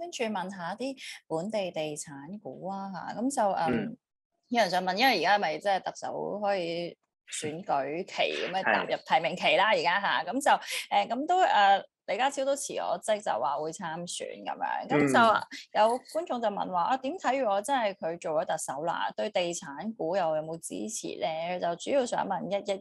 跟住問下啲本地地產股啊嚇，咁就嗯， 有人想問，因為而家咪即係特首可以選舉期咁樣踏係， 入提名期啦，而家嚇，咁就咁都李家超都辭咗職，就話會參選咁樣，咁嗯。 就有觀眾就問話啊，點睇如果真係佢做咗特首啦，對地產股又有冇支持咧？就主要想問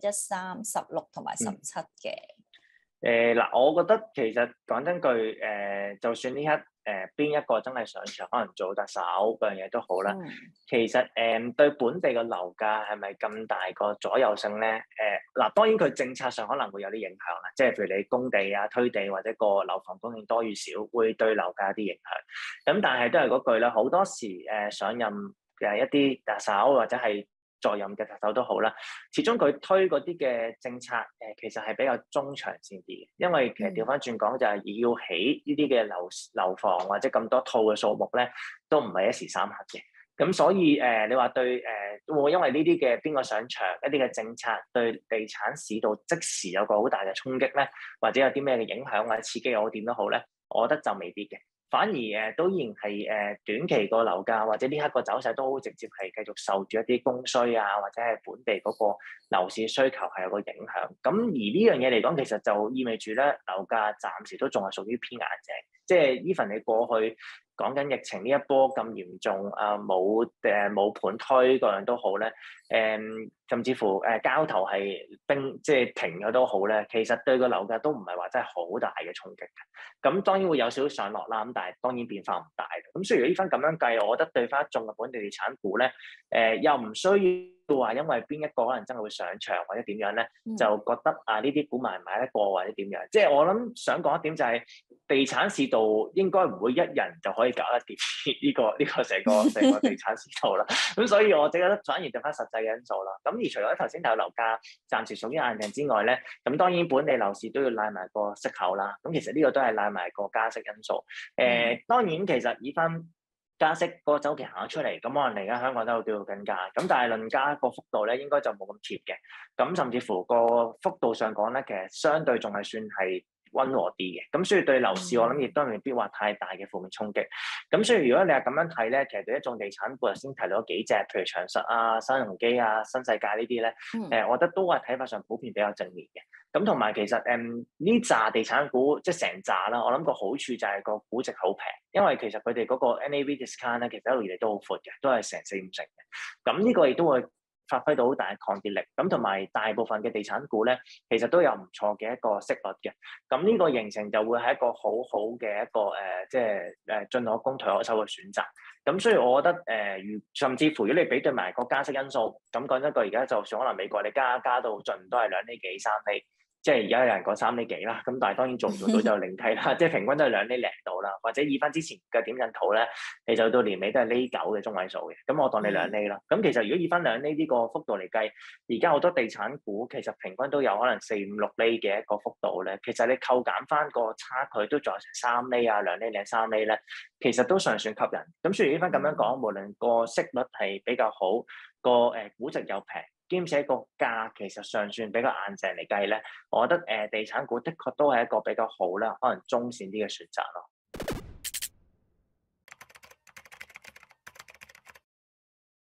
1113、16同埋嗯。 17嘅。 嗱，我覺得其實講真句，就算呢刻邊一個真係上場，可能做特首嗰樣嘢都好啦。 嗯。 其實對本地嘅樓價係咪咁大個左右性咧？嗱，當然佢政策上可能會有啲影響啦，即係譬如你供地啊、推地或者個樓房供應多與少，會對樓價有啲影響。咁但係都係嗰句啦，好多時上任嘅一啲特首或者係在任嘅特首都好啦，始終佢推嗰啲嘅政策，其實係比較中長線啲嘅，因為其實調嗯。 翻轉講就係要起呢啲嘅樓房或者咁多套嘅數目咧，都唔係一時三刻嘅。咁所以你話對會唔會因為呢啲嘅邊個上場一啲嘅政策對地產市道即時有個好大嘅衝擊咧，或者有啲咩嘅影響或者刺激又好點都好咧，我覺得就未必嘅。反而都依然係短期個樓價或者呢刻個走勢都好直接係繼續受住一啲供需啊，或者係本地嗰個樓市需求係有個影響。咁而呢樣嘢嚟講，其實就意味住咧樓價暫時都仲係屬於偏硬淨，即係 even 你過去講緊疫情呢一波咁嚴重啊，冇盤推嗰樣都好咧，甚至乎交投係即係停咗都好咧，其實對個樓價都唔係話真係好大嘅衝擊嘅。咁當然會有少少上落啦，咁但係當然變化唔大嘅。咁所以如果呢番咁樣計，我覺得對翻一眾嘅本地地產股咧，又唔需要話因為邊一個可能真係會上場或者點樣咧，就嗯。 覺得啊呢啲股買唔買得過或者點樣。即係我諗想講一點就係、地產市道應該唔會一人就可以搞得掂呢個成個地產市道啦。咁所以我覺得反而對翻實際嘅因素啦。咁而除咗頭先睇到樓價暫時屬於硬淨之外咧，咁當然本地樓市都要賴埋個息口啦。咁其實呢個都係賴埋個加息因素。 嗯。 當然其實以翻加息嗰個週期行咗出嚟，咁可能嚟緊香港都有機會更加。咁但係論加個幅度咧，應該就冇咁貼嘅。咁甚至乎個幅度上講咧，其實相對仲係算係溫和啲嘅。咁所以對樓市我諗亦都未必話太大嘅負面衝擊。咁所以如果你係咁樣睇咧，其實對一眾地產股頭先提到幾隻，譬如長實啊、新鴻基啊、新世界呢啲咧， 嗯。 我覺得都係睇法上普遍比較正面嘅。咁同埋其實呢扎地產股即係成扎啦，我諗個好處就係個估值好平，因為其實佢哋嗰個 NAV discount 咧，其實一路以嚟都好闊嘅，都係成4-5成嘅。咁呢個亦都會發揮到好大嘅抗跌力。咁同埋大部分嘅地產股咧，其實都有唔錯嘅一個息率嘅。咁呢個形成就會係一個好好嘅一個即係進可攻退可守嘅選擇。咁所以我覺得甚至乎如果你比對埋個加息因素，咁講真句，而家就算可能美國你加到盡都係2厘幾3厘。即係而家有人講3厘幾啦，咁但係當然做唔做到就另計啦。即係平均都係2厘零度啦，或者以翻之前嘅點陣圖咧，你就到年尾都係厘9嘅中位數嘅。咁我當你2厘啦。咁其實如果以翻2厘呢個幅度嚟計，而家好多地產股其實平均都有可能4、5、6厘嘅一個幅度咧。其實你扣減翻個差距都仲有成3厘啊、2厘零3厘咧，其實都尚算吸引。咁所以呢番咁樣講，無論個息率係比較好，個估值又平，兼且個價其實尚算比較硬淨嚟計咧，我覺得地產股的確都係一個比較好啦，可能中線啲嘅選擇咯。